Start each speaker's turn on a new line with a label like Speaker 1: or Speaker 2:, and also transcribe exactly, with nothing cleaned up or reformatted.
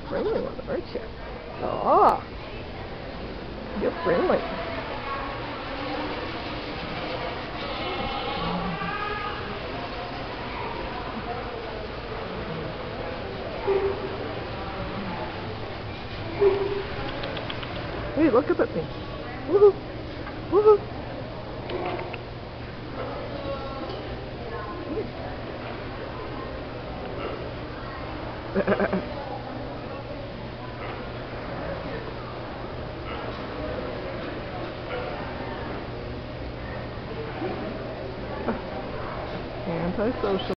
Speaker 1: friendly one, aren't you? Oh, you're friendly. Hey, look up at me. Woohoo! Woohoo! Antisocial.